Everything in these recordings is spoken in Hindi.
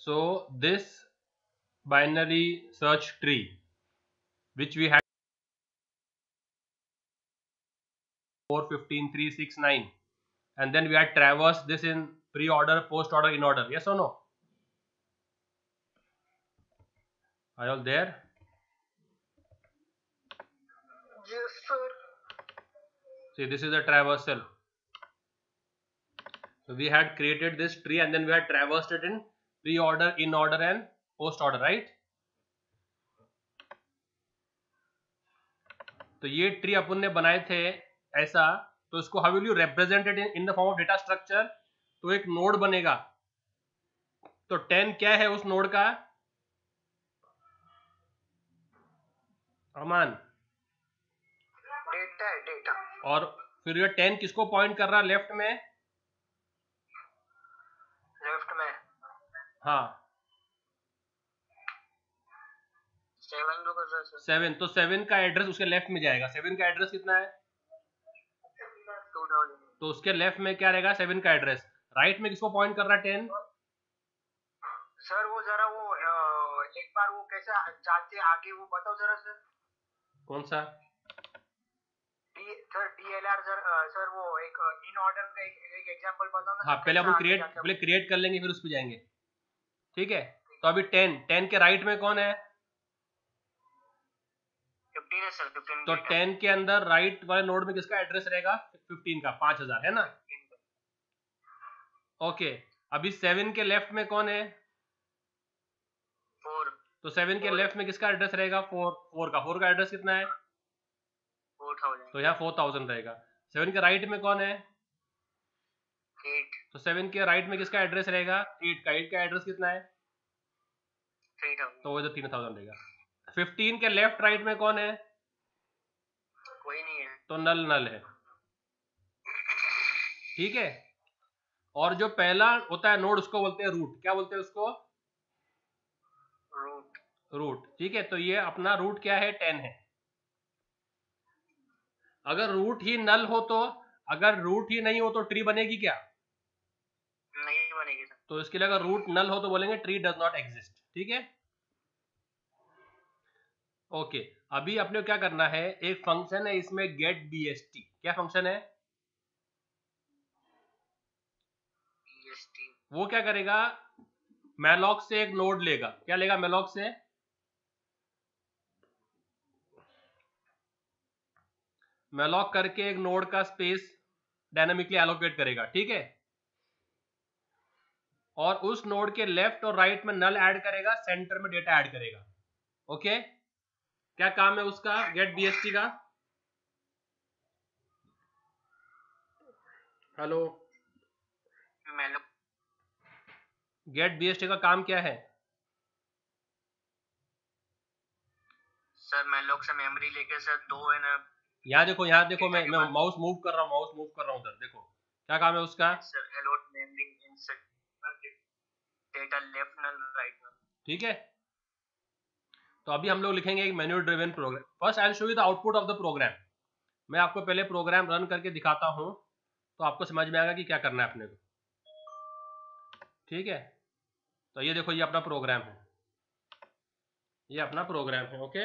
So this binary search tree which we had 4, 15, 3, 6, 9, and then we had traversed this in pre-order, post-order, in-order. Yes or no? Are you all there? Yes, sir. See, this is a traversal. So we had created this tree and then we had traversed it in pre-order, in-order and post-order, right? तो ये ट्री अपन ने बनाए थे ऐसा, तो इसको how will you represent it in the form of data structure? तो एक नोड बनेगा, तो 10 क्या है उस नोड का? अमान, डेटा है, डेटा। और फिर ये 10 किसको पॉइंट कर रहा है लेफ्ट में? लेफ्ट में हाँ 7 जो कर रहा है 7, तो 7 का एड्रेस उसके लेफ्ट में जाएगा। 7 का एड्रेस कितना है? 2000। तो उसके लेफ्ट में क्या रहेगा? 7 का एड्रेस। राइट में किसको पॉइंट कर रहा है 10? सर वो जरा वो एक बार वो कैसे जाते आगे वो बताओ जरा सर। कौन सा? सर DLR सर वो एक इन ऑर्डर का एक एग्जांपल बताओ ना। हाँ पहले अपन क्रिएट कर लेंगे फिर उस पे जाएंगे, ठीक है? तो अभी 10 के राइट में कौन है? 15 है सर, 15। तो 10 के अंदर राइट वाले नोड में किसका एड्रेस रहेगा? 15 का, 5000 है ना? ओके, अभी 7 के लेफ्ट में कौन है? 4। तो 7 के लेफ्ट में किसका एड्रेस रहेगा? 4 का। 4 का एड्रेस कितना है? 4000। तो यहाँ 4000 रहेगा। 7 के राइट में कौन है? 8। तो 7 के राइट में किसका एड्रेस रहेगा? 8 का। 8 का एड्रेस कितना है? 3000। तो वो इधर 3000 रहेगा। 15 के लेफ्ट राइट में कौन है? कोई नहीं है, तो नल है, ठीक है? और जो पहला होता है नोड उसको बोलते हैं रूट। क्या बोलते हैं उसको? रूट, ठीक है? तो ये अपना रूट क्या है? 10 है। अगर रूट ही नल हो तो, अगर रूट ही नहीं हो तो ट्री बनेगी क्या? नहीं बनेगी सर। तो इसके लिए अगर रूट नल हो तो बोलेंगे ट्री डज नॉट एग्जिस्ट, ठीक है? ओके, अभी अपने को क्या करना है? एक फंक्शन है इसमें गेट BST। क्या फंक्शन है? BST वो क्या करेगा? मैलॉक से एक नोड लेगा। क्या लेगा मैलॉक से? मैलॉक करके एक नोड का स्पेस डायनामिकली एलोकेट करेगा, ठीक है? और उस नोड के लेफ्ट और राइट में नल ऐड करेगा, सेंटर में डेटा ऐड करेगा। ओके, क्या काम है उसका गेट BST का? हेलो, गेट BST का काम क्या है? सर मैलॉक से मेमोरी लेके सर दो है ना। यहाँ देखो मैं माउस मूव कर रहा हूँ उधर देखो, क्या काम है उसका? Sir allot memory insert data left null right null, ठीक है? तो अभी हम लोग लिखेंगे एक menu driven program. First I will show you the output of the program. मैं आपको पहले प्रोग्राम रन करके दिखाता हूँ तो आपको समझ में आएगा कि क्या करना है अपने को, ठीक है? तो ये देखो, ये अपना प्रोग्राम है, ये अपना प्रोग्राम है। Okay,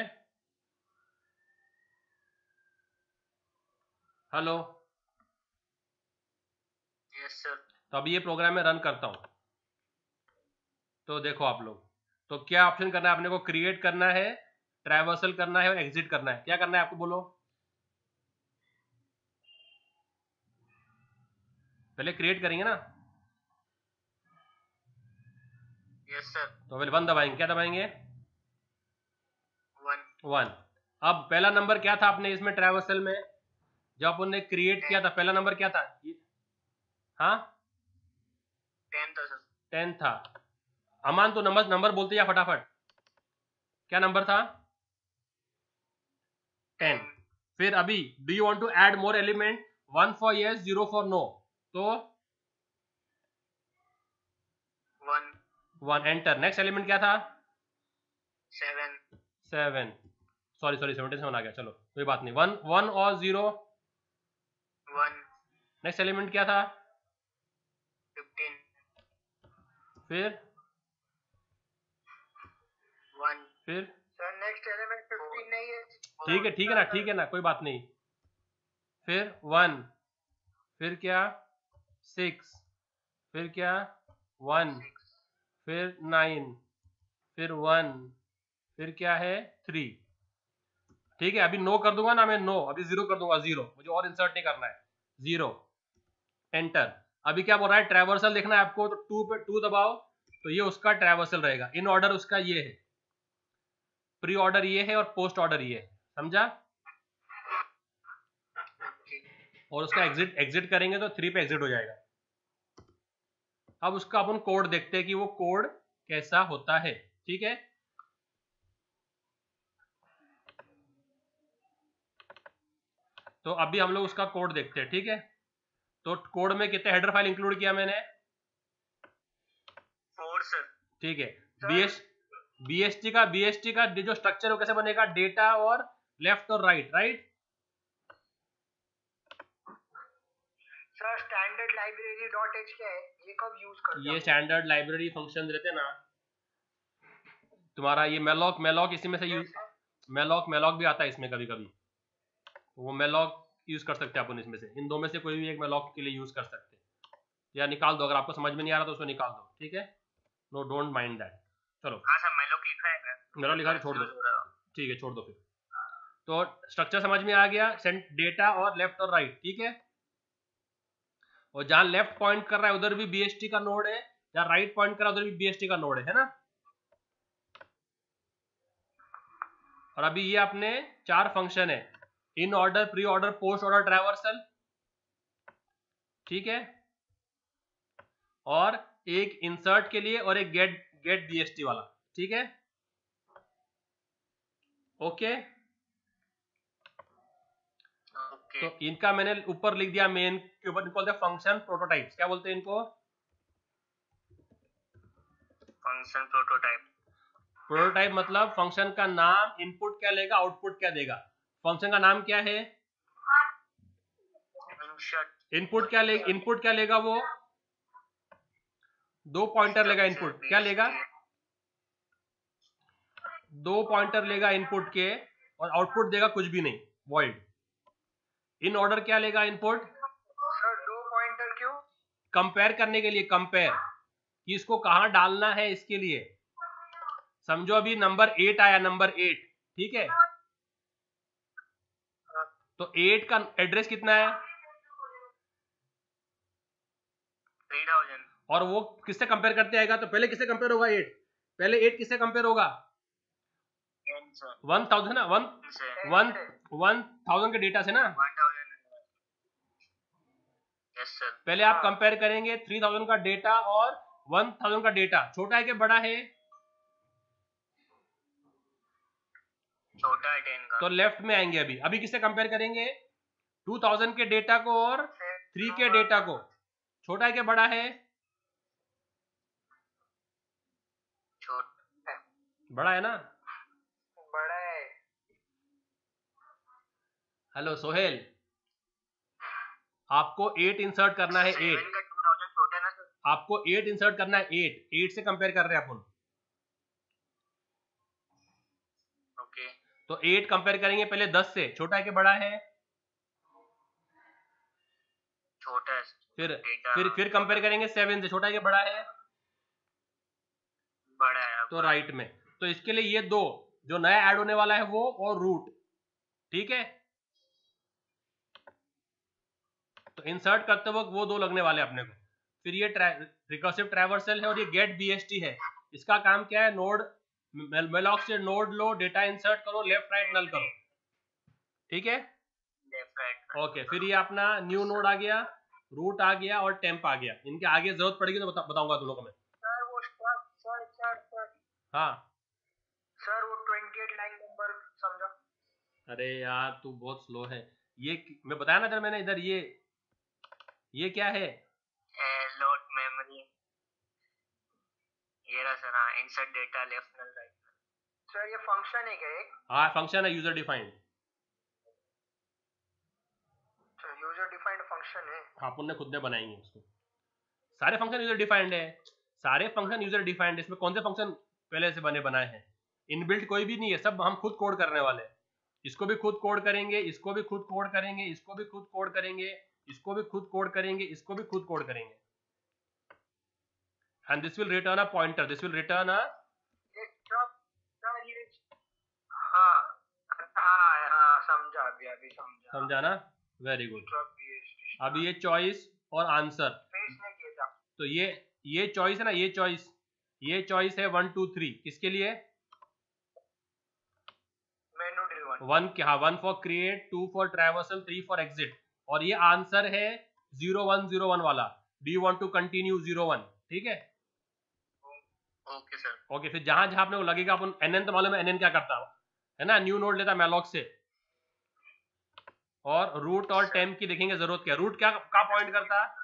hello. Yes sir. तो अभी ये प्रोग्राम मैं रन करता हूँ, तो देखो आप लोग, तो क्या ऑप्शन करना है अपने को? क्रिएट करना है, ट्रैवर्सल करना है और एग्जिट करना है। क्या करना है आपको? बोलो। पहले क्रिएट करेंगे ना? Yes sir. तो पहले 1 दबाएंगे। क्या दबाएंगे? 1। अब पहला नंबर क्या था अपने इसमें ट्रैवर्सल में जब अपन ने क्रिएट किया था? पहला नंबर क्या था? हाँ 10 था सर। 10 था। अमान तो नंबर बोलते जा फटाफट। क्या नंबर था? 10। फिर अभी do you want to add more element? 1 for yes, 0 for no, तो 1 एंटर। नेक्स्ट एलिमेंट क्या था? 7। सॉरी 77 आ गया, चलो कोई बात नहीं। 1 और 0। 1। नेक्स्ट एलिमेंट क्या था? 15। फिर फिर सर नेक्स्ट एलिमेंट 15 नहीं है। ठीक है ना, कोई बात नहीं। फिर 1, फिर क्या 6, फिर क्या 1, फिर 9, फिर 1, फिर क्या है 3। ठीक है, अभी नो कर दूंगा ना मैं, नो, अभी 0 कर दूंगा, 0, मुझे और इंसर्ट नहीं करना है, 0, एंटर। अभी क्या बोल रहा है, ट्रैवर्सल देखना है आपको, तो 2 पे 2 दबाओ, तो ये उसका ट्रैवर्सल रहेगा। इन ऑर्डर उसका ये है, प्री ऑर्डर ये है और पोस्ट ऑर्डर ये है, समझा। और उसका एग्जिट करेंगे तो 3 पे एग्जिट हो जाएगा। अब उसका अपन कोड देखते हैं कि वो कोड कैसा होता है, ठीक है। तो अभी हम लोग उसका कोड देखते हैं, ठीक है। तो कोड में कितने हेडर फाइल इंक्लूड किया मैंने, 4 सर। ठीक है। बीएसटी का जो स्ट्रक्चर वो कैसे बनेगा, डेटा और लेफ्ट और right, right. Sir standard library dot h क्या है, ये कब यूज करते हैं? ये स्टैंडर्ड लाइब्रेरी फंक्शन रहते हैं ना तुम्हारा, ये मेलॉक इसी में से मेलॉक भी आता है इसमें कभी कभी, वो मेलॉक यूज कर सकते हैं अपन इसमें से, इन दो में से कोई भी एक मेलॉक के लिए यूज कर सकते हैं, या निकाल दो, अगर आपको समझ में नहीं आ रहा तो उसको निकाल दो, ठीक है, नो डोंट माइंड दैट। चलो हाँ सर मेलॉक लिखा है, मेलॉक लिखा है, छोड़ दो, ठीक है, छोड़ दो फिर। तो स्ट्रक्चर समझ में आ गया, सेंट डेटा और लेफ्ट और राइट, ठीक है। और जहां लेफ्ट पॉइंट कर रहा है उधर भी बीएसटी का नोड है, जहां राइट पॉइंट कर रहा है उधर भी बीएसटी का नोड है ना। और अभी ये अपने 4 फंक्शन है, in order, pre order, post order, traversal, ठीक है। और एक इंसर्ट के लिए और एक गेट बीएसटी वाला, ठीक है, ओके। तो इनका मैंने ऊपर लिख दिया, मेन के ऊपर इनको बोलते हैं फंक्शन प्रोटोटाइप्स। क्या बोलते हैं इनको, फंक्शन प्रोटोटाइप। प्रोटोटाइप मतलब फंक्शन का नाम, इनपुट क्या लेगा, आउटपुट क्या देगा। फंक्शन का नाम क्या है, इनपुट क्या लेगा वो 2 पॉइंटर लेगा, इनपुट क्या लेगा 2 पॉइंटर लेगा इनपुट के, और आउटपुट देगा कुछ भी नहीं, वॉइड। इन ऑर्डर क्या लेगा इनपुट, सर 2 पॉइंटर क्यों? कंपेयर करने के लिए, कंपेयर कि इसको कहां डालना है, इसके लिए। समझो अभी नंबर 8 आया, नंबर 8, ठीक है। तो 8 का एड्रेस कितना है, 3000। और वो किससे कंपेयर करते आएगा, तो पहले किससे कंपेयर होगा 8, पहले 8 किससे कंपेयर होगा 1000 ना, 1000 के डेटा से ना। पहले आप कंपेयर करेंगे 3000 का डेटा और 1000 का डेटा, छोटा है कि बड़ा है, छोटा है 10 का। तो लेफ्ट में आएंगे। अभी किससे कंपेयर करेंगे, 2000 के डेटा को और 3 के डेटा को, छोटा है कि बड़ा है, छोटा, बड़ा है ना। बड़ा है। हेलो सोहेल, आपको 8 इंसर्ट करना है, 8 का 2000 छोटा है ना सर। आपको 8 इंसर्ट करना है, 8 से कंपेयर कर रहे हैं अपन। ओके, तो 8 कंपेयर करेंगे पहले 10 से, छोटा है कि बड़ा है, छोटा है। फिर कंपेयर करेंगे 7 से, छोटा है कि बड़ा है, बड़ा है। तो राइट में। तो इसके लिए ये दो जो नया ऐड होने वाला है वो और रूट, ठीक है। तो इंसर्ट करते वक्त वो दो लगने वाले अपने को। फिर ये रिकर्सिव ट्रैवर्सल है और ये गेट बीएसटी है। इसका काम क्या है, नोड मेलॉक से नोड लो, डेटा इंसर्ट करो, लेफ्ट राइट नल करो, ठीक है, लेफ्ट राइट। ओके। फिर ये अपना न्यू नोड आ गया, रूट आ गया और टेम्प आ गया। इनके आगे जरूरत पड़ेगी तो बताऊंगा तुम लोगों को मैं। सर वो सर हाँ सर वो 28 लाइन नंबर समझा। अरे यार तू बहुत स्लो है। ये मैं बताया ना, मैंने इधर ये क्या है, लोड मेमोरी। ये रहा सर, हाँ, insert data left null right. Sir ये फंक्शन है क्या एक? हाँ फंक्शन है, user defined. User defined function है। हाँ अपन ने खुद ने बनाएंगे उसको। सारे फंक्शन यूजर डिफाइंड है, सारे फंक्शन यूजर डिफाइंड है। इसमें कौन से फंक्शन पहले से बनाए हैं, इनबिल्ट कोई भी नहीं है, सब हम खुद कोड करने वाले हैं। इसको भी खुद कोड करेंगे, इसको भी खुद कोड करेंगे, इसको भी खुद कोड करेंगे, इसको भी खुद कोड करेंगे, इसको भी खुद कोड करेंगे। And this will return a pointer, this will return a, समझा ना? Very good. अब ये चॉइस और आंसर, तो ये चॉइस है ना, ये चॉइस है 1 2 3 किसके लिए? वन क्या, हाँ, 1 for create, 2 for traversal, 3 for exit, और ये आंसर है 0101 वाला। Do you want to continue 01? ठीक है, ओके सर। ओके। फिर जहां जहां अपने को लगेगा, अपन एनएन तो मालूम है, एनएन क्या करता है ना, न्यू नोड लेता मैलॉक से, और रूट और टेम्प की देखेंगे जरूरत क्या, रूट क्या का पॉइंट करता है,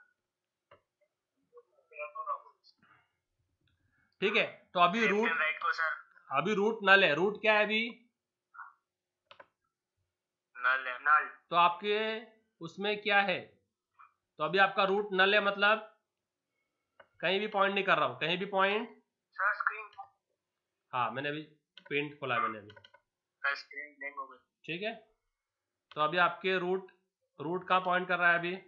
ठीक है। तो अभी रूट, अभी रूट नल है, रूट क्या है अभी, नल है, नल। तो आपके उसमें क्या है, तो अभी आपका रूट नल है, मतलब कहीं भी पॉइंट नहीं कर रहा हूं, कहीं भी पॉइंट, सर स्क्रीन, हाँ मैंने अभी पेंट खोला है, मैंने अभी स्क्रीन ब्लैंक हो गई, ठीक है। तो अभी आपके रूट कहाँ पॉइंट कर रहा है अभी,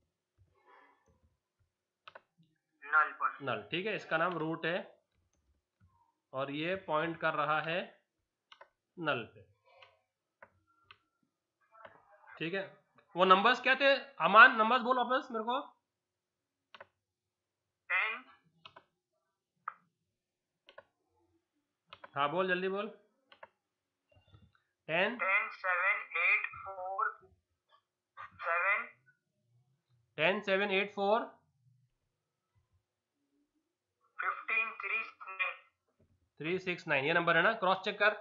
नल पर, नल, ठीक है, इसका नाम रूट है, और ये पॉइंट कर रहा है नल पे, ठीक है। वो नंबर्स क्या थे अमान, नंबर्स बोल वापस मेरे को। 10, हाँ बोल, जल्दी बोल। 10 7 8 4 7 10 7 8 4 15 3 9। 3 6 9, ये नंबर है ना, क्रॉस चेक कर।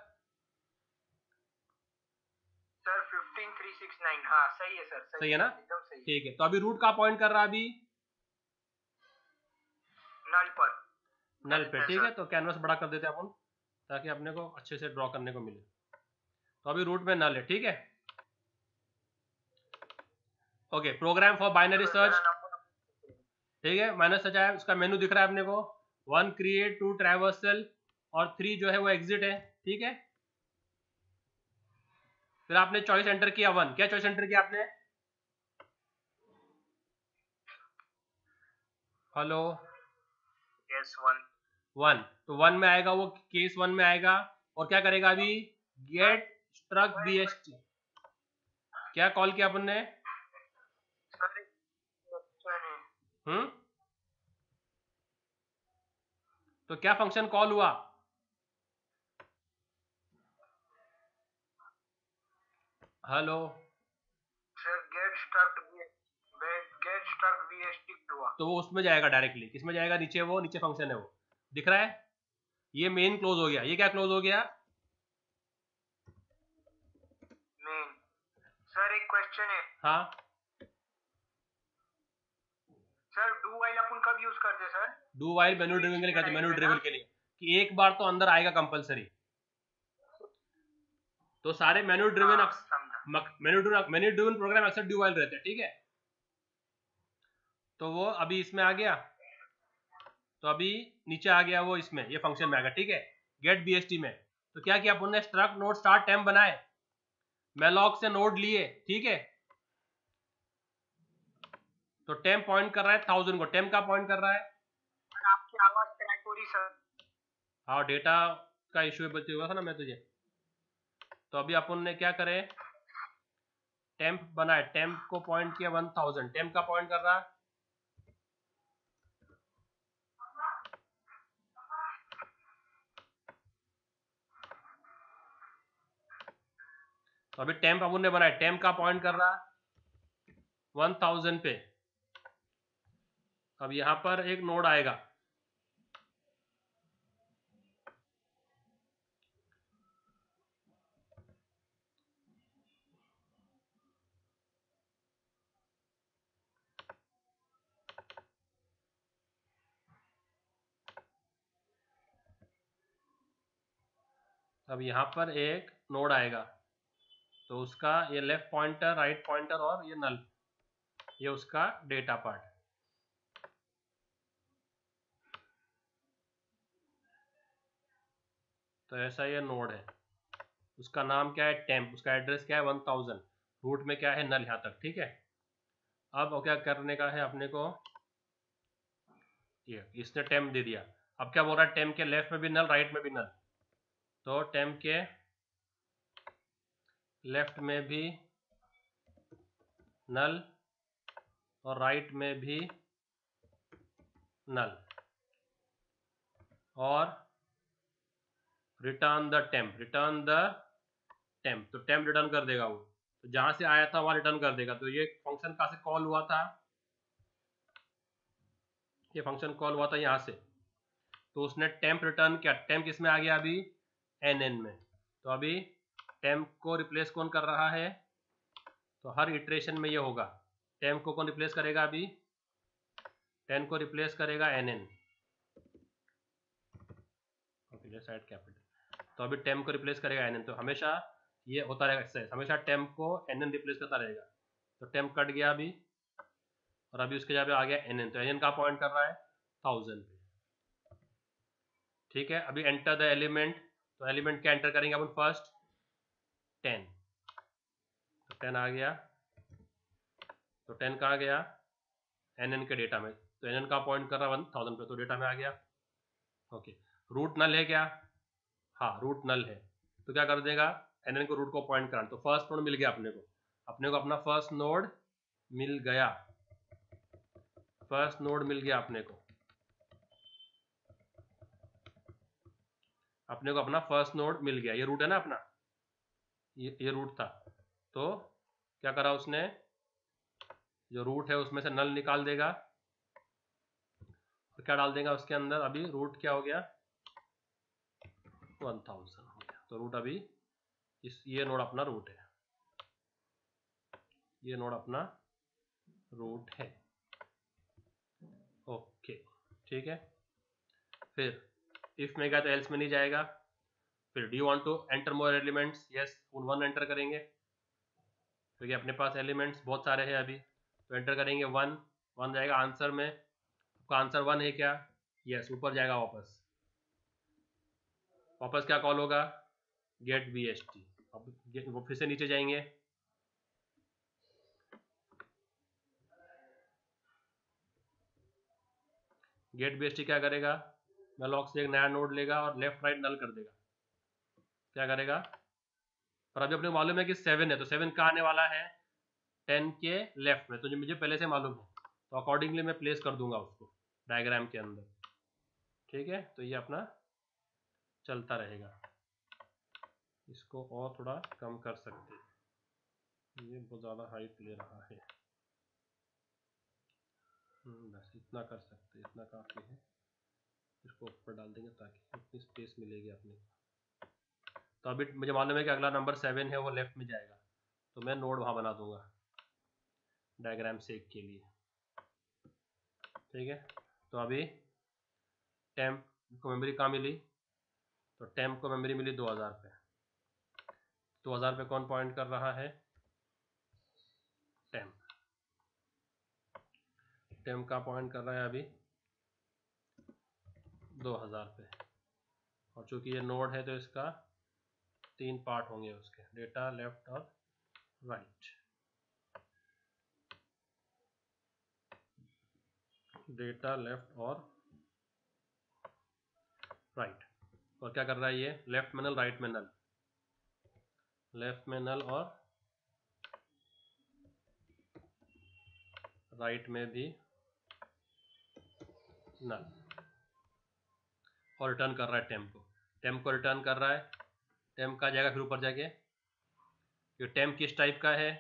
सर 15 3 6 9, हाँ सही है सर, सही है ना, एकदम सही। ठीक है। तो अभी रूट का पॉइंट कर रहा है अभी नल पर, नल पे, ठीक है। तो कैनवस बड़ा कर देते हैं अपन, ताकि अपने को अच्छे से ड्रॉ करने को मिले। तो अभी रूट में नल है, ठीक है, okay. Program for binary search, ठीक है, माइनस सर्च आया, उसका मेनू दिख रहा है अपने को, 1 क्रिएट, 2 ट्रैवर्सल, और 3 जो है वो एग्जिट है, ठीक है। फिर आपने चॉइस एंटर किया 1, क्या चॉइस एंटर किया आपने, हेलो, यस 1, तो 1 में आएगा वो, केस 1 में आएगा, और क्या करेगा अभी, गेट स्ट्रक बीएसटी, क्या कॉल किया अपन ने, तो क्या फंक्शन कॉल हुआ, hello sir get struct BST हुआ, तो वो उसमें जाएगा डायरेक्टली, किसमें जाएगा, नीचे, वो नीचे फंक्शन है वो दिख रहा है, ये मेन क्लोज हो गया, ये क्या क्लोज हो गया, मेन। सर एक क्वेश्चन है, हाँ सर डू वाइल अपन कब यूज करते sir, do while manual driven के लिए करते, मैन्युअल ड्रिवन के लिए, कि एक बार तो अंदर आएगा कंपलसरी, तो सारे manual driven manual driven program अक्सर डू वाइल रहते हैं, ठीक है। तो वो अभी इसमें आ गया, तो अभी नीचे आ गया वो, इसमें ये फंक्शन में आ गया, ठीक है, गेट बीएसटी में। तो क्या किया अपन ने, स्ट्रक नोड स्टार्ट टेम्प बनाए, मैलॉक से नोड लिए, ठीक है, तो टेम्प पॉइंट कर रहा है 1000 को, टेम्प का पॉइंट कर रहा है, आपकी आवाज क्रैक हो रही सर, हाँ डेटा का इश्यू बच्चे हुआ था ना मैं तुझे। तो अभी अपन ने क्या करे, टेम्प बनाए, टेम्प को पॉइंट किया 1000, टेम्प का पॉइंट कर रहा है, तो अभी टेम्प अपन ने बनाया, टेम्प का पॉइंट कर रहा है 1000 पे। अब यहां पर एक नोड आएगा, अब यहां पर एक नोड आएगा, तो उसका ये लेफ्ट पॉइंटर, राइट पॉइंटर, और ये नल, ये उसका डेटा पार्ट, तो ऐसा ये नोड है, उसका नाम क्या है टेम्प, उसका एड्रेस क्या है 1000, रूट में क्या है नल यहाँ तक, ठीक है। अब क्या करने का है अपने को, ये इसने टेम्प दे दिया। अब क्या बोल रहा है, टेम्प के लेफ्ट में भी नल राइट में भी नल, तो टेम्प के लेफ्ट में भी नल और राइट में भी नल, और return the temp, return the temp, तो टेम्प रिटर्न कर देगा वो, तो जहां से आया था वहां रिटर्न कर देगा। तो ये फंक्शन कहां से कॉल हुआ था, ये फंक्शन कॉल हुआ था यहाँ से, तो उसने टेम्प रिटर्न किया। टेम्प किसमें आ गया अभी, एन में, तो अभी टेम्प को रिप्लेस कौन कर रहा है, तो हर इटरेशन में ये होगा, टेम्प को कौन रिप्लेस करेगा अभी, 10 को रिप्लेस करेगा एन, ओके साइड कैपिटल, तो अभी टेम्प को रिप्लेस करेगा एन, तो हमेशा ये होता रहेगा एक्सरसाइज, हमेशा टेम्प को एन रिप्लेस करता रहेगा। तो टेम्प कट गया अभी, और अभी उसके जगह पे आ गया एन, तो एन का पॉइंट कर रहा है 1000 पे, ठीक है। अभी एंटर द एलिमेंट, तो एलिमेंट क्या एंटर करेंगे अपन फर्स्ट 10, तो 10 आ गया, तो 10 कहाँ गया, एन के डेटा में, तो एन का पॉइंट कर रहा है 1000 पे, तो डेटा में आ गया, ओके। रूट नल है क्या, हाँ रूट नल है, तो क्या कर देगा, एन को रूट को पॉइंट कराना, तो फर्स्ट नोड मिल गया अपने को अपना फर्स्ट नोड मिल गया, फर्स्ट नोड मिल गया अपने को अपना फर्स्ट नोड मिल गया, ये रूट है ना अपना, ये रूट था, तो क्या करा उसने, जो रूट है उसमें से नल निकाल देगा, और क्या डाल देगा उसके अंदर, अभी रूट क्या हो गया 1000 हो गया, तो रूट अभी ये नोड अपना रूट है, ये नोड अपना रूट है, ओके ठीक है। फिर इफ में गया तो एल्स में नहीं जाएगा, फिर do you want to enter more elements, yes 1 enter करेंगे, क्योंकि अपने पास एलिमेंट्स बहुत सारे हैं अभी, तो एंटर करेंगे 1 जाएगा आंसर में, आपका आंसर 1 है क्या, यस ऊपर जाएगा वापस क्या कॉल होगा, गेट BST, अब वो फिर से नीचे जाएंगे, गेट BST क्या करेगा, मैलॉक से एक नया नोड लेगा और लेफ्ट राइट नल कर देगा, क्या करेगा, पर अभी अपने को मालूम है कि 7 है, तो 7 कहाँ आने वाला है 10 के लेफ्ट में, तो जो मुझे पहले से मालूम है, तो अकॉर्डिंगली मैं प्लेस कर दूंगा उसको डायग्राम के अंदर, ठीक है। तो ये अपना चलता रहेगा, इसको और थोड़ा कम कर सकते हैं, ये बहुत ज़्यादा हाइट ले रहा है, बस इतना कर सकते हैं, इतना काफ़ी है, इसको ऊपर डाल देंगे ताकि इतनी स्पेस मिलेगी अपने को। तो अभी मुझे मालूम है कि अगला नंबर 7 है, वो लेफ्ट में जाएगा, तो मैं नोड वहाँ बना दूंगा डायग्राम सेक के लिए, ठीक है। तो अभी टेम्प को मेमोरी कहाँ मिली, तो टेम्प को मेमोरी मिली 2000 पे, 2000 पे कौन पॉइंट कर रहा है, टेम्प, टेम्प का पॉइंट कर रहा है अभी 2000 पे, और चूंकि ये नोड है तो इसका 3 पार्ट होंगे उसके, डेटा लेफ्ट और राइट, डेटा लेफ्ट और राइट, और क्या कर रहा है ये, लेफ्ट में नल राइट में नल, लेफ्ट में नल और राइट में भी नल, और रिटर्न कर रहा है टेम्प को रिटर्न कर रहा है, टेम्प का जाएगा फिर ऊपर जाके, ये टेम्प किस टाइप का है,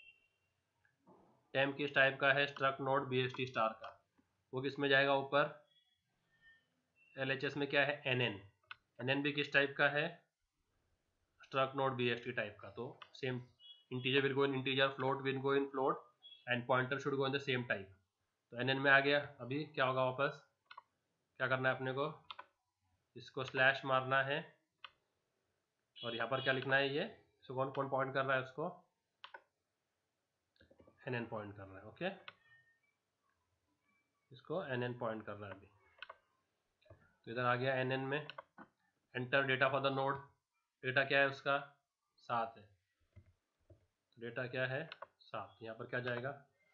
टेम्प किस टाइप का है, स्ट्रक्ट नोड BST स्टार का, वो किस में जाएगा ऊपर, LHS में क्या है NN भी किस टाइप का है, स्ट्रक्ट नोड BST टाइप का, तो same integer will go in integer, float will go in float, and pointer should go in the same type, तो NN में आ गया। अभी क्या होगा, वापस क्या करना है अपने को, इसको स्लैश मारना है, और यहाँ पर क्या लिखना है, ये इसको कौन कौन पॉइंट कर रहा है, उसको NN पॉइंट कर रहा है, ओके, इसको NN पॉइंट कर रहा है अभी, तो इधर आ गया NN में, enter data for the node, data क्या है उसका 7 है, डेटा क्या है 7, यहाँ पर क्या जाएगा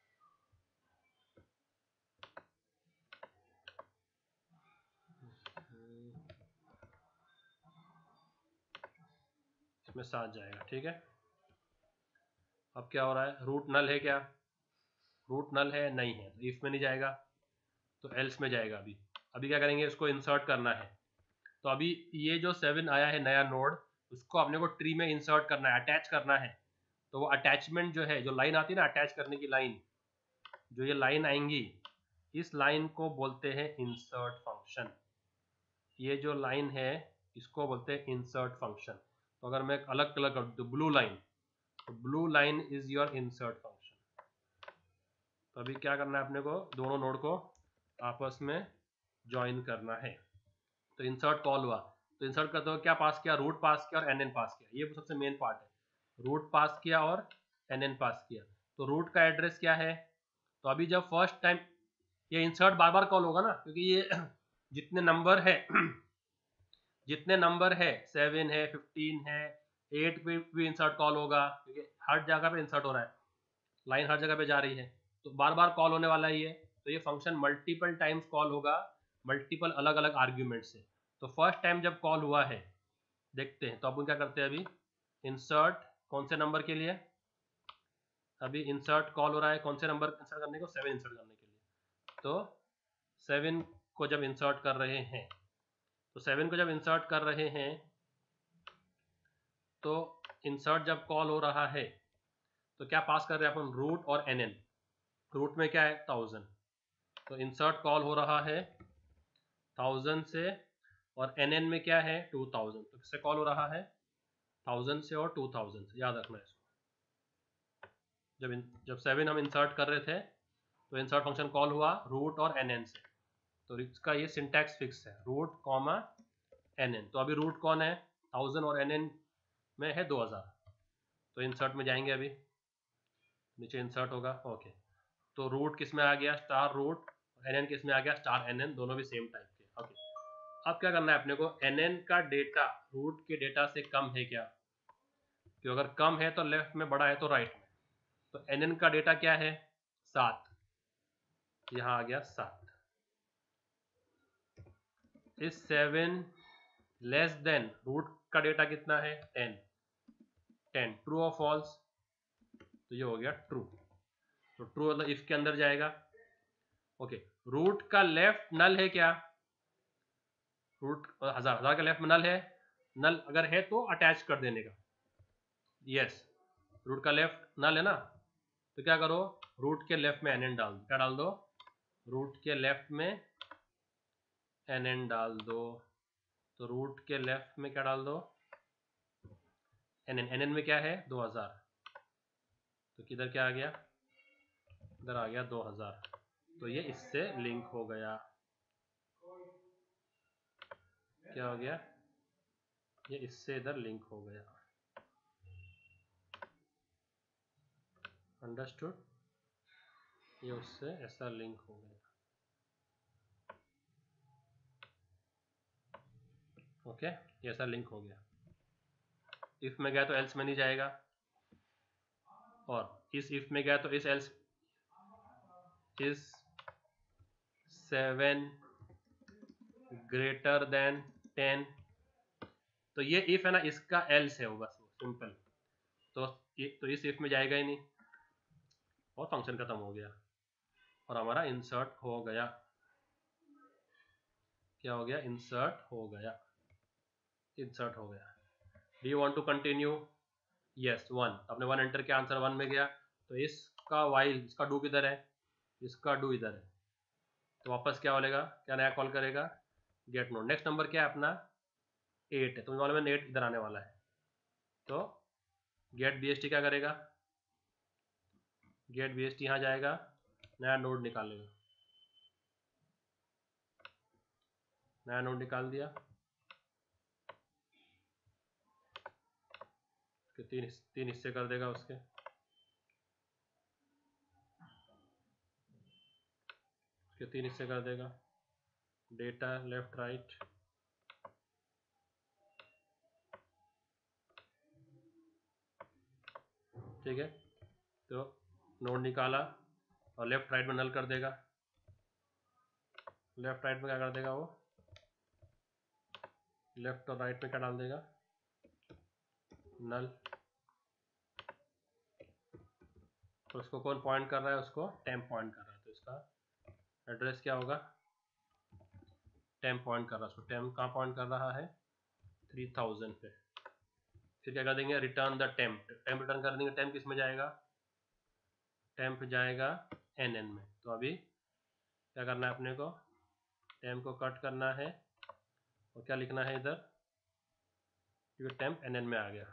इसमें 7 जाएगा, ठीक है। अब क्या हो रहा है, रूट नल है क्या, रूट नल है नहीं है, तो इफ में नहीं जाएगा तो एल्स में जाएगा। अभी अभी क्या करेंगे, इसको इंसर्ट करना है। तो अभी ये जो 7 आया है नया नोड, उसको अपने को ट्री में इंसर्ट करना है, अटैच करना है। तो वो अटैचमेंट जो है, जो लाइन आती है ना अटैच करने की लाइन, जो ये लाइन आएंगी, इस लाइन को बोलते हैं इंसर्ट फंक्शन। ये जो लाइन है इसको बोलते हैं इंसर्ट फंक्शन। तो अगर मैं अलग कलर कर दूं ब्लू लाइन, तो blue line is your insert function. तो अभी क्या करना है अपने को, दोनों नोड को आपस में ज्वाइन करना है। तो इंसर्ट कॉल हुआ, तो इंसर्ट करते हुए क्या पास किया, रूट पास किया और एन पास किया, ये सबसे मेन पार्ट है। रूट पास किया और एन पास किया। तो रूट का एड्रेस क्या है, तो अभी जब फर्स्ट टाइम ये इंसर्ट बार बार कॉल होगा ना, क्योंकि ये जितने नंबर है जितने नंबर है 7 है 15 है 8 पे भी इंसर्ट कॉल होगा, क्योंकि हर जगह पे इंसर्ट हो रहा है, लाइन हर जगह पे जा रही है, तो बार बार कॉल होने वाला ही है। तो ये फंक्शन मल्टीपल टाइम्स कॉल होगा, मल्टीपल अलग अलग आर्ग्यूमेंट से। तो फर्स्ट टाइम जब कॉल हुआ है, देखते हैं, तो अपन क्या करते हैं अभी, इंसर्ट कौन से नंबर के लिए, अभी इंसर्ट कॉल हो रहा है कौन से नंबर इंसर्ट करने को, 7 इंसर्ट करने के लिए। तो 7 को जब इंसर्ट कर रहे हैं, तो 7 को जब इंसर्ट कर रहे हैं, तो इंसर्ट जब कॉल हो रहा है तो क्या पास कर रहे हैं अपन, रूट और एन। रूट में क्या है 1000, तो इंसर्ट कॉल हो रहा है 1000 से, और एन में क्या है 2000, तो किससे कॉल हो रहा है 1000 से और 2000 से, याद रखना है इसको। जब 7 हम इंसर्ट कर रहे थे, तो इंसर्ट फंक्शन कॉल हुआ रूट और एन से। तो इसका ये सिंटैक्स फिक्स है, रूट कॉमा एन। तो अभी रूट कौन है 1000 और एन में है 2000, तो इंसर्ट में जाएंगे, अभी नीचे इंसर्ट होगा, ओके। तो रूट किस में आ गया, स्टार रूट, और एन किस में आ गया, स्टार एन, दोनों भी सेम टाइप के, ओके। अब क्या करना है अपने को, एन का डेटा रूट के डेटा से कम है क्या, तो अगर कम है तो लेफ्ट में, बड़ा है तो राइट में। तो एन का डेटा क्या है 7, यहां आ गया 7। इस 7 लेस देन रूट का डेटा कितना है 10, ट्रू और फॉल्स, तो ये हो गया ट्रू। तो ट्रू मतलब इफ के अंदर जाएगा, ओके। रूट का लेफ्ट नल है क्या, रूट 1000 का लेफ्ट में नल है, नल अगर है तो अटैच कर देने का, यस। रूट का लेफ्ट नल है ना, तो क्या करो, रूट के लेफ्ट में एन डाल दो, क्या डाल दो, रूट के लेफ्ट में एन डाल दो। तो रूट के लेफ्ट में क्या डाल दो, एन में क्या है 2000, तो किधर क्या आ गया, इधर आ गया 2000, तो ये इससे लिंक हो गया, क्या हो गया, ये इससे इधर लिंक हो गया, अंडरस्टूड, ये उससे ऐसा लिंक हो गया, ओके। ये ऐसा लिंक हो गया, इफ में गया तो एल्स में नहीं जाएगा, और इस इफ में गया तो इस एल्स, इस 7 ग्रेटर देन 10, तो ये इफ है ना, इसका एल्स है वो, बस वो सिंपल। तो इस इफ में जाएगा ही नहीं, और फंक्शन खत्म हो गया, और हमारा इंसर्ट हो गया, क्या हो गया, इंसर्ट हो गया, इंसर्ट हो गया। Do you want to continue, yes 1, आपने 1 एंटर किया, आंसर 1 में गया। तो इसका वाइल, इसका डू किधर है, इसका डू इधर है, तो वापस क्या बोलेगा, क्या नया कॉल करेगा, गेट नोड। नेक्स्ट नंबर क्या है अपना 8 है, तो मालूम है 8 इधर आने वाला है, तो गेट BST क्या करेगा, गेट BST यहाँ जाएगा, नया नोड निकालेगा, नया नोड निकाल दिया, उसके तीन हिस्से कर देगा, उसके तीन हिस्से कर देगा, डेटा लेफ्ट राइट, ठीक है, तो नोड निकाला और लेफ्ट राइट में नल कर देगा। लेफ्ट राइट में क्या कर देगा वो, लेफ्ट और राइट में क्या डाल देगा, नल। तो उसको कौन पॉइंट कर रहा है, उसको टेम्प पॉइंट कर रहा है, तो इसका एड्रेस क्या होगा, टेम्प पॉइंट कर रहा है, उसको टेम्प कहाँ पॉइंट कर रहा है, 3000 पे। फिर क्या कर देंगे, return the temp, temp return कर देंगे। टेम्प किस में जाएगा, टेम्प जाएगा एनएन में। तो अभी क्या करना है अपने को, टेम्प को कट करना है और क्या लिखना है इधर, क्योंकि टेम्प एनएन में आ गया।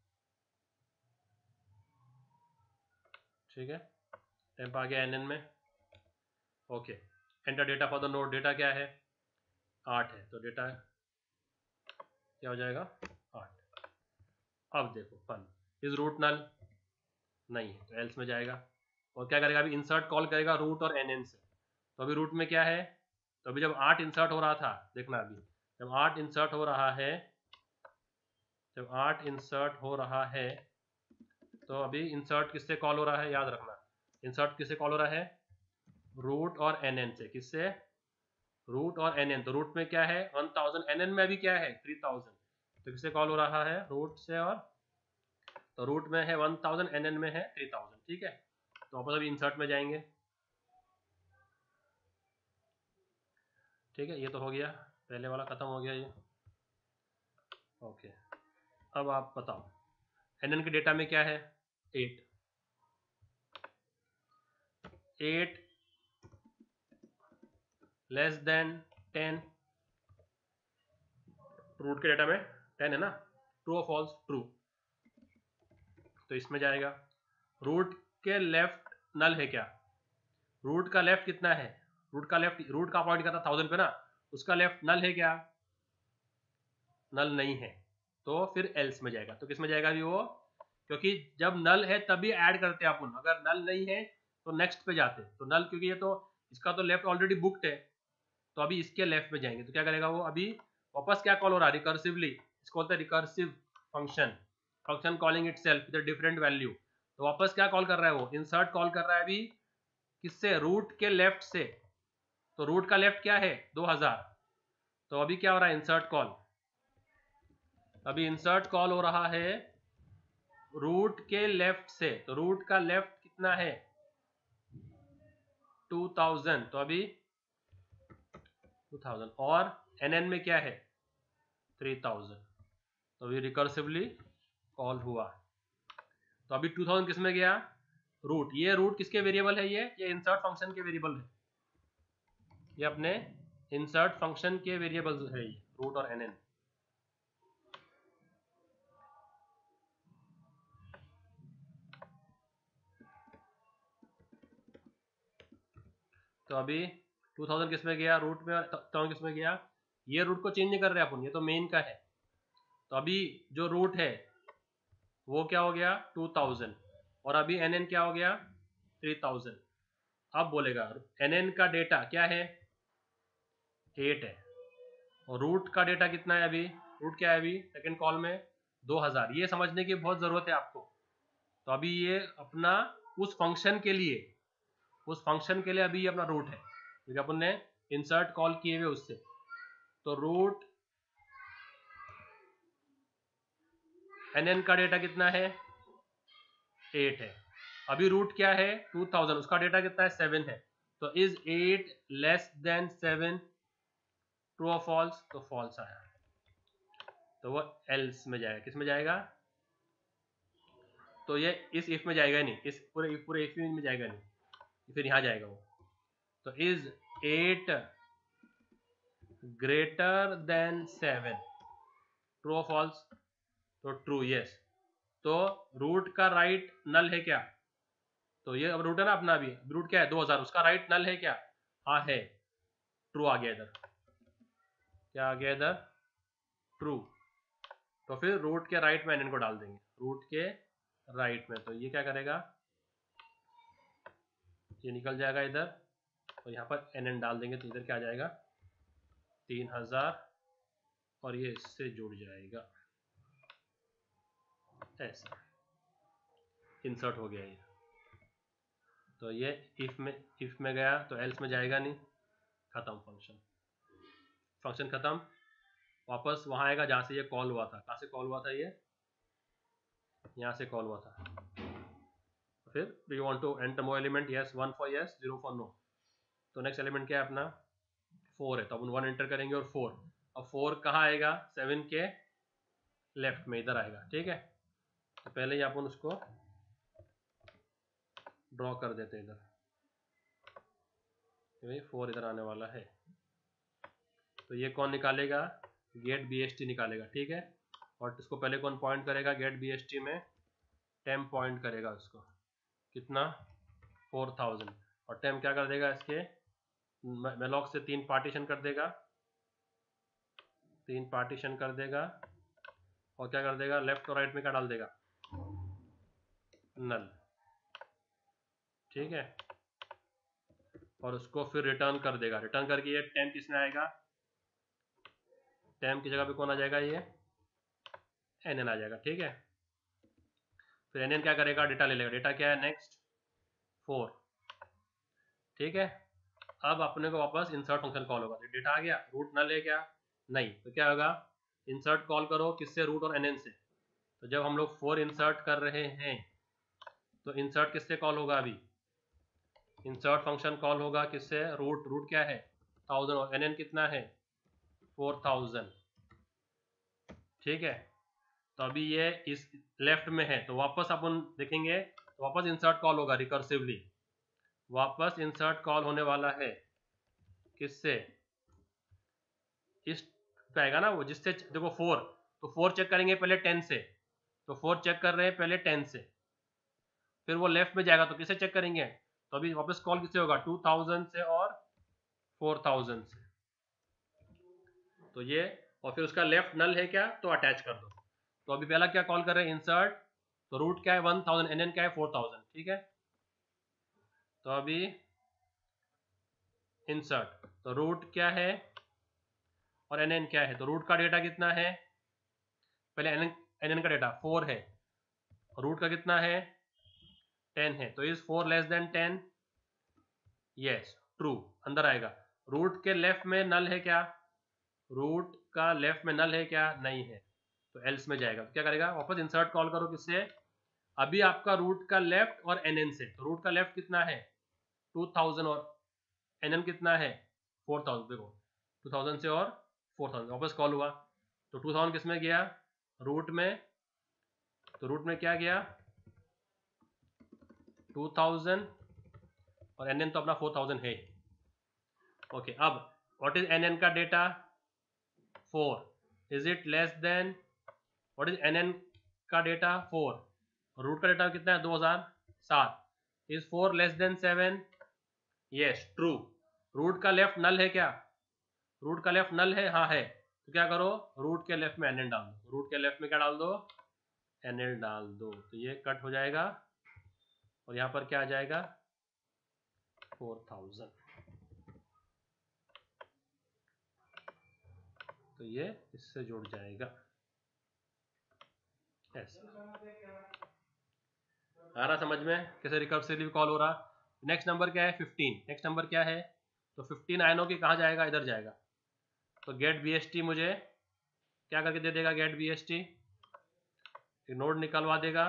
ठीक है, टेम्प आ गया एनएन में। Okay, enter data for the node, data क्या है 8 है, तो डेटा क्या हो जाएगा 8। अब देखो फन, इज रूट नल, नहीं है तो एल्स में जाएगा। और क्या करेगा, अभी इंसर्ट कॉल करेगा रूट और एनएन से। तो अभी रूट में क्या है, तो अभी जब 8 इंसर्ट हो रहा था, देखना अभी जब 8 इंसर्ट हो रहा है, जब 8 इंसर्ट हो रहा है, तो अभी इंसर्ट किससे कॉल हो रहा है, याद रखना, इंसर्ट किससे कॉल हो रहा है, रूट और एनएन से। किससे, रूट और एनएन। तो रूट में क्या है 1000, एनएन में अभी क्या है 3000, तो किससे कॉल हो रहा है, रूट से। और तो रूट में है 1000, एनएन में है 3000। ठीक है, तो वापस अभी इंसर्ट में जाएंगे। ठीक है, ये तो हो गया, पहले वाला खत्म हो गया ये। ओके, अब आप बताओ एनएन के डेटा में क्या है 8 लेस देन 10, रूट के डेटा में 10 है ना, ट्रू और फॉल्स, ट्रू, तो इसमें जाएगा। रूट के लेफ्ट नल है क्या, रूट का लेफ्ट कितना है, रूट का लेफ्ट, रूट का पॉइंट करता 1000 पे ना, उसका लेफ्ट नल है क्या, नल नहीं है, तो फिर एल्स में जाएगा। तो किस में जाएगा अभी वो, क्योंकि जब नल है तभी ऐड करते हैं अपन, अगर नल नहीं है तो नेक्स्ट पे जाते। तो नल, क्योंकि ये तो इसका तो लेफ्ट ऑलरेडी बुक्ड है, तो अभी इसके लेफ्ट में जाएंगे। तो क्या करेगा वो, अभी वापस क्या कॉल हो रहा है, रिकर्सिवली, इसको बोलते हैं recursive function, function calling itself with a different value. तो वापस क्या कॉल कर रहा है वो, इंसर्ट कॉल कर रहा है अभी किससे, रूट के लेफ्ट से। तो रूट का लेफ्ट क्या है 2000, तो अभी क्या हो रहा है इंसर्ट कॉल, अभी इंसर्ट कॉल हो रहा है रूट के लेफ्ट से। तो रूट का लेफ्ट कितना है 2000, तो अभी 2000 और एनएन में क्या है 3000, तो अभी रिकर्सिवली कॉल हुआ। तो अभी 2000 किस में गया, रूट, ये रूट किसके वेरिएबल है, ये इंसर्ट फंक्शन के वेरिएबल है, ये अपने इंसर्ट फंक्शन के वेरिएबल है ये रूट और एनएन। तो अभी 2000 किस में गया रूट में, और 1000 किस में गया, ये रूट को चेंज नहीं कर रहे अपन, ये तो मेन का है। तो अभी जो रूट है वो क्या हो गया 2000, और अभी एनएन क्या हो गया 3000। अब बोलेगा एनएन का डेटा क्या है 8 है, और रूट का डेटा कितना है अभी, रूट क्या है अभी सेकंड कॉल में 2000। ये समझने की बहुत ज़रूरत है आपको। तो अभी ये अपना उस फंक्शन के लिए, उस फंक्शन के लिए अभी ये अपना रूट है, क्योंकि अपन ने इंसर्ट कॉल किए हुए उससे। तो रूट एनएन का डेटा कितना है 8 है, अभी रूट क्या है 2000, उसका डेटा कितना है 7 है। तो इज 8 लेस देन 7, ट्रू और फॉल्स, तो फॉल्स आया, तो वो एल्स में जाएगा। किस में जाएगा, तो ये इस इफ में जाएगा नहीं, इस पूरे इफ में जाएगा नहीं, फिर यहाँ जाएगा वो। तो इज 8 ग्रेटर देन 7, ट्रू और फॉल्स, तो ट्रू, यस। तो रूट का राइट नल है क्या, तो ये अब रूट है ना अपना, अभी रूट क्या है 2000, उसका राइट नल है क्या, हाँ है, ट्रू आ गया इधर, क्या आ गया इधर ट्रू। तो फिर रूट के राइट में एनएन को डाल देंगे, रूट के राइट में, तो ये क्या करेगा, ये निकल जाएगा इधर, और यहाँ पर एनएन डाल देंगे, तो इधर क्या आ जाएगा 3000, और ये इससे जुड़ जाएगा ऐसा। इंसर्ट हो गया ये। तो ये इफ में गया तो एल्स में जाएगा नहीं, खत्म फंक्शन खत्म। वापस वहां आएगा जहां से ये कॉल हुआ था। कहां से कॉल हुआ था? ये यहाँ से कॉल हुआ था। फिर we want to enter more element, yes 1 for yes 0 for no. तो नेक्स्ट एलिमेंट क्या है अपना? 4 है, तो अपन 1 एंटर करेंगे और 4। अब 4 कहाँ आएगा? 7 के लेफ्ट में, इधर आएगा। ठीक है, तो पहले ही अपन उसको ड्रॉ कर देते हैं इधर। 4 इधर आने वाला है, तो ये कौन निकालेगा? गेट BST निकालेगा। ठीक है, और इसको पहले कौन पॉइंट करेगा? गेट BST में टेम पॉइंट करेगा उसको। कितना? 4000। और टेम क्या कर देगा? इसके मेलॉक से 3 पार्टीशन कर देगा, 3 पार्टीशन कर देगा। और क्या कर देगा? लेफ्ट और राइट में क्या डाल देगा? नल। ठीक है, और उसको फिर रिटर्न कर देगा। रिटर्न करके ये टेम किसमें आएगा? टेम की जगह पे कौन आ जाएगा? ये NN आ जाएगा। ठीक है, फिर NN क्या करेगा? डेटा ले लेगा। डेटा क्या है? नेक्स्ट 4। ठीक है, अब अपने को वापस इंसर्ट फंक्शन कॉल होगा। डेटा आ गया, रूट नल है क्या? नहीं, तो क्या होगा? इंसर्ट कॉल करो किससे? रूट और NN से। तो जब हम लोग 4 इंसर्ट कर रहे हैं तो इंसर्ट किससे कॉल होगा? अभी इंसर्ट फंक्शन कॉल होगा किससे? रूट क्या है? 1000, और NN कितना है? 4000। ठीक है, तो अभी ये इस लेफ्ट में है, तो वापस अपन देखेंगे तो वापस इंसर्ट कॉल होगा रिकर्सिवली। वापस इंसर्ट कॉल होने वाला है किससे? इस पे आएगा ना वो, जिससे देखो 4, तो 4 चेक करेंगे पहले 10 से। तो 4 चेक कर रहे हैं पहले 10 से, फिर वो लेफ्ट में जाएगा तो किसे चेक करेंगे? तो अभी वापस कॉल किससे होगा? 2000 से और 4000 से। तो ये, और फिर उसका लेफ्ट नल है क्या? तो अटैच कर दो। तो अभी पहला क्या कॉल कर रहे हैं? इंसर्ट। तो रूट क्या है? 1000, NN क्या है? 4000। ठीक है, तो अभी इंसर्ट, तो रूट क्या है और NN क्या है? तो रूट का डेटा कितना है? पहले NN का डेटा 4 है, रूट का कितना है? 10 है। तो is 4 less than 10? Yes, true, अंदर आएगा। रूट के लेफ्ट में नल है क्या? रूट का लेफ्ट में नल है क्या? नहीं है, तो एल्स में जाएगा। तो क्या करेगा? वापस इंसर्ट कॉल करो किससे? अभी आपका रूट का लेफ्ट और NN से। तो रूट का लेफ्ट कितना है? 2000, और NN कितना है? 4000। देखो 2000 से और 4000, वापस कॉल हुआ। तो 2000 किस में गया? रूट में। तो रूट में क्या गया? 2000, और NN तो अपना 4000 है। ओके, अब व्हाट इज NN का data? 4। Is it less than? What is NN का डेटा? 4। रूट का डेटा कितना है? 2007। Is 4 less than 7? Yes, true. Root का लेफ्ट नल है क्या? रूट का लेफ्ट नल है? हाँ है। तो क्या करो? रूट के लेफ्ट में NN डाल दो। रूट के लेफ्ट में क्या डाल दो? NN डाल दो। तो ये कट हो जाएगा और यहाँ पर क्या आ जाएगा? 4000। तो ये इससे जुड़ जाएगा। ऐसा आ रहा समझ में कैसे रिकर्सिवली कॉल हो रहा? नेक्स्ट नंबर क्या है? 15। नेक्स्ट नंबर क्या है? तो 15 आयनों की कहाँ जाएगा? इधर जाएगा। तो गेट BST मुझे क्या करके दे देगा? गेट BST नोड निकलवा देगा।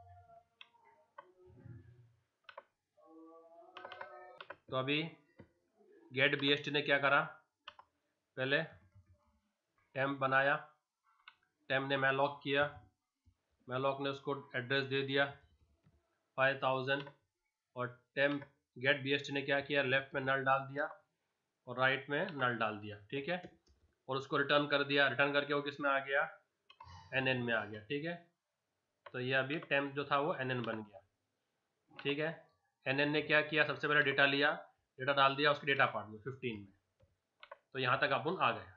तो अभी गेट BST ने क्या करा? पहले टेम्प बनाया, टेम्प ने मैलॉक किया, मैलॉक ने उसको एड्रेस दे दिया 5000, और टेम्प गेट BST ने क्या किया? लेफ्ट में नल डाल दिया और राइट में नल डाल दिया। ठीक है, और उसको रिटर्न कर दिया। रिटर्न करके वो किस में आ गया? NN में आ गया। ठीक है, तो ये अभी टेम्प जो था वो NN बन गया। ठीक है, NN ने क्या किया? सबसे पहले डेटा लिया, डेटा डाल दिया उसके डेटा पार्ट में 15 में। तो यहाँ तक अपन आ गए।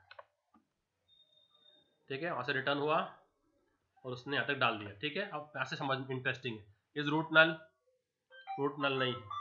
ठीक है, वहाँ से रिटर्न हुआ और उसने यहाँ तक डाल दिया। ठीक है, अब यहाँ से समझ इंटरेस्टिंग है। Is root null? Root null नहीं है।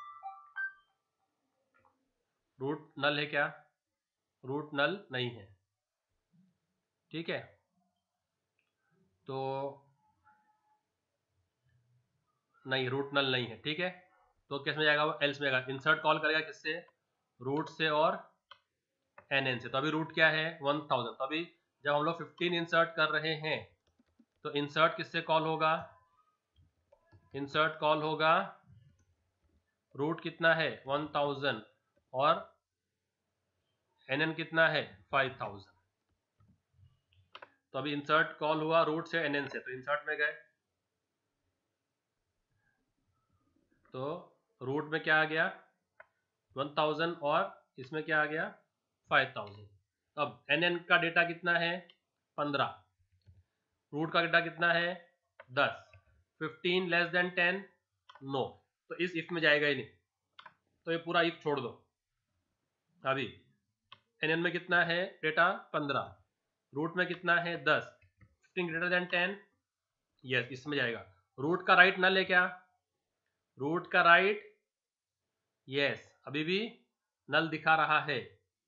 रूट नल है क्या? रूट नल नहीं है। ठीक है, तो नहीं, रूट नल नहीं है, ठीक है। तो किस में जाएगा वो, एल्स में जाएगा। इंसर्ट कॉल करेगा किससे, रूट से और एन से। तो अभी रूट क्या है 1000। तो अभी जब हम लोग 15 इंसर्ट कर रहे हैं तो इंसर्ट किससे कॉल होगा, इंसर्ट कॉल होगा रूट कितना है 1000 और एन कितना है 5000। तो अभी इंसर्ट कॉल हुआ रूट से एन से, तो इंसर्ट में गए तो रूट में क्या आ गया 1000 और इसमें क्या आ गया 5000। अब एन का डेटा कितना है 15, रूट का डेटा कितना है 10, 15 लेस देन 10 नो, तो इस इफ में जाएगा ही नहीं, तो ये पूरा इफ छोड़ दो। अभी एन में कितना है डेटा 15, रूट में कितना है 10, 15 ग्रेटर देन 10, यस इसमें जाएगा। रूट का राइट नल है क्या, रूट का राइट यस अभी भी नल दिखा रहा है।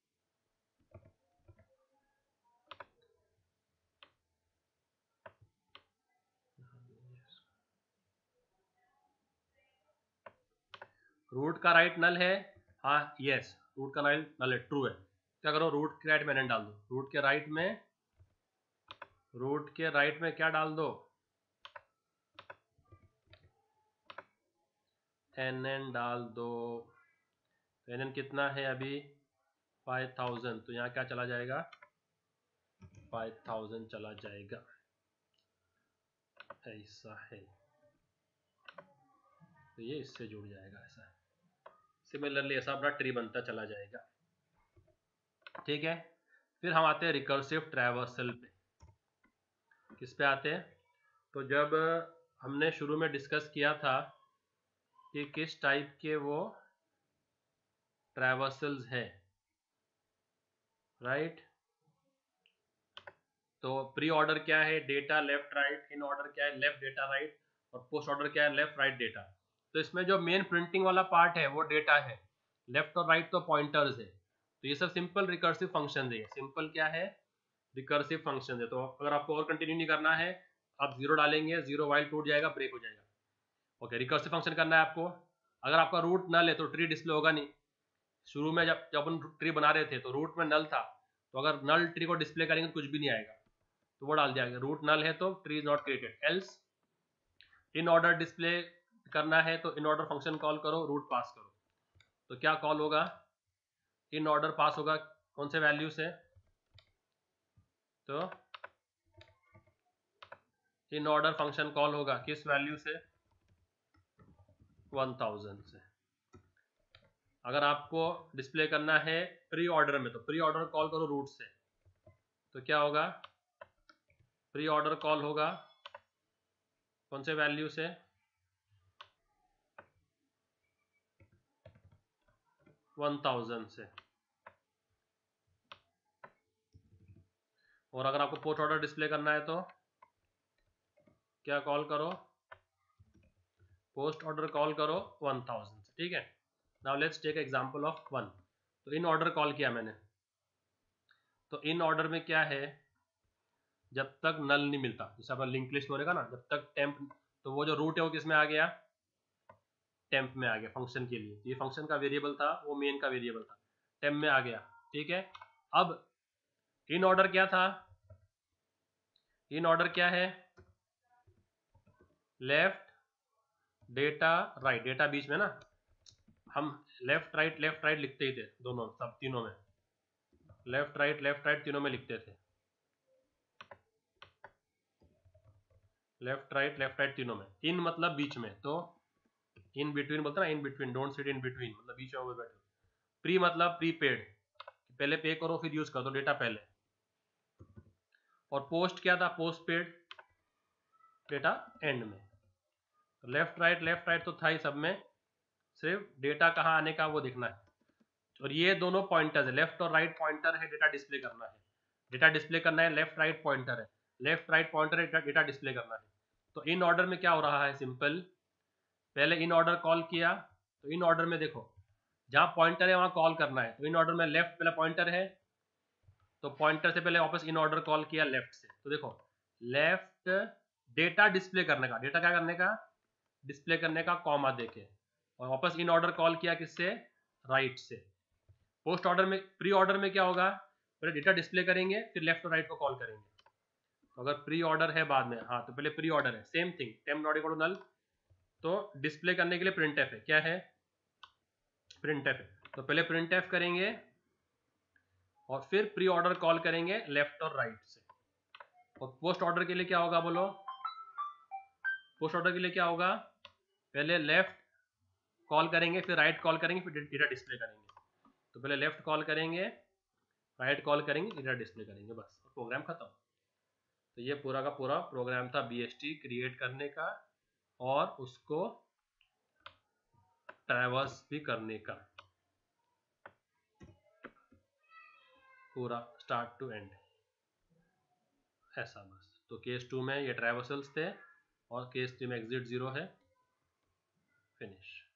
रूट का राइट नल है, हाँ यस रूट का राइट नल है, ट्रू है। क्या करो रूट के राइट में एन डाल दो, रूट के राइट में क्या डाल दो एन डाल दो। एन कितना है अभी 5000, तो यहाँ क्या चला जाएगा 5000 चला जाएगा, ऐसा है। तो ये इससे जुड़ जाएगा, ऐसा सिमिलरली ऐसा अपना ट्री बनता चला जाएगा, ठीक है। फिर हम आते हैं रिकर्सिव ट्रैवर्सल पे। किस पे आते हैं, तो जब हमने शुरू में डिस्कस किया था कि किस टाइप के वो ट्रैवर्सल्स है, राइट। तो प्री ऑर्डर क्या है data left right, in order क्या है लेफ्ट डेटा राइट, और पोस्ट ऑर्डर क्या है लेफ्ट राइट डेटा। तो इसमें जो मेन प्रिंटिंग वाला पार्ट है वो डेटा है, लेफ्ट और राइट तो पॉइंटर्स है। तो ये सब सिंपल रिकर्सिव फंक्शन है, सिंपल क्या है रिकर्सिव फंक्शन है। तो अगर आपको और कंटिन्यू नहीं करना है, आप जीरो डालेंगे, जीरो वाइल टूट जाएगा, ब्रेक हो जाएगा। ओके, रिकर्सिव फंक्शन करना है आपको। अगर आपका रूट नल है तो ट्री डिस्प्ले होगा नहीं। शुरू में जब अपन ट्री बना रहे थे तो रूट में नल था, तो अगर नल ट्री को डिस्प्ले करेंगे तो कुछ भी नहीं आएगा, तो वो डाल दिया गया रूट नल है तो tree is not created. Else in order display करना है तो इन ऑर्डर फंक्शन कॉल करो, रूट पास करो। तो क्या कॉल होगा, इन ऑर्डर पास होगा कौन से वैल्यू से, तो इन ऑर्डर फंक्शन कॉल होगा किस वैल्यू से 1000 से। अगर आपको डिस्प्ले करना है प्री ऑर्डर में तो प्री ऑर्डर कॉल करो रूट से, तो क्या होगा प्री ऑर्डर कॉल होगा कौन से वैल्यू से 1000 से। और अगर आपको पोस्ट ऑर्डर डिस्प्ले करना है तो क्या कॉल करो पोस्ट ऑर्डर कॉल करो 1000 से, ठीक है। Now let's take example of 1। तो इन ऑर्डर कॉल किया मैंने, तो इन ऑर्डर में क्या है जब तक नल नहीं मिलता, जैसे अपना लिंक लिस्ट होगा ना, जब तक टेम्प, तो वो जो रूट है वो किस में आ गया टेम्प में आ गया फंक्शन के लिए। ये फंक्शन का वेरिएबल था, वो मेन का वेरिएबल था, टेम्प में आ गया, ठीक है। अब इन ऑर्डर क्या था, इन ऑर्डर क्या है लेफ्ट डेटा राइट, डेटा बीच में ना, हम लेफ्ट राइट लिखते ही थे दोनों, सब तीनों में लेफ्ट राइट तीनों में लिखते थे, लेफ्ट राइट तीनों में। इन मतलब बीच में, तो इन बिटवीन बोलते ना, in between, don't sit in between, मतलब बीच में बैठो। प्री मतलब प्री पेड, पहले पे करो फिर यूज कर दो डेटा पहले। और पोस्ट क्या था पोस्ट पेड, डेटा एंड में। तो लेफ्ट राइट तो था ही सब में, सिर्फ डेटा कहाँ आने का वो देखना है। और ये दोनों पॉइंटर है, लेफ्ट और राइट पॉइंटर है, डेटा डिस्प्ले करना है, डेटा डिस्प्ले करना है, लेफ्ट राइट पॉइंटर है, लेफ्ट राइट पॉइंटर है, डेटा डिस्प्ले करना है। तो इन ऑर्डर में क्या हो रहा है सिंपल, पहले इन ऑर्डर कॉल किया, तो इन ऑर्डर में देखो जहां पॉइंटर है वहां कॉल करना है। तो इन ऑर्डर में लेफ्ट पहले पॉइंटर है, तो पॉइंटर से पहले वापस इन ऑर्डर कॉल किया लेफ्ट से। तो देखो लेफ्ट डेटा डिस्प्ले करने का, डेटा क्या करने का डिस्प्ले करने का कॉमा देके, और वापस इन ऑर्डर कॉल किया किससे, राइट से। पोस्ट ऑर्डर में, प्री ऑर्डर में क्या होगा, पहले डेटा डिस्प्ले करेंगे फिर लेफ्ट और राइट को कॉल करेंगे। तो अगर प्री ऑर्डर है बाद में, हाँ तो पहले प्री ऑर्डर है, same thing, temp not equal to null, तो डिस्प्ले करने के लिए प्रिंट एफ है, क्या है, प्रिंट एफ है। तो पहले प्रिंट एफ करेंगे और फिर प्री ऑर्डर कॉल करेंगे लेफ्ट और राइट से। और पोस्ट ऑर्डर के लिए क्या होगा बोलो, पोस्ट ऑर्डर के लिए क्या होगा, पहले लेफ्ट कॉल करेंगे फिर राइट कॉल करेंगे फिर डेटा डिस्प्ले करेंगे। तो पहले लेफ्ट कॉल करेंगे, राइट कॉल करेंगे, डेटा डिस्प्ले करेंगे, बस प्रोग्राम खत्म। तो ये पूरा का पूरा प्रोग्राम था BST क्रिएट करने का और उसको ट्रैवर्स भी करने का, पूरा स्टार्ट टू एंड ऐसा बस। तो केस 2 में ये ट्रैवर्सल्स थे और केस 3 में एग्जिट 0 है, फिनिश।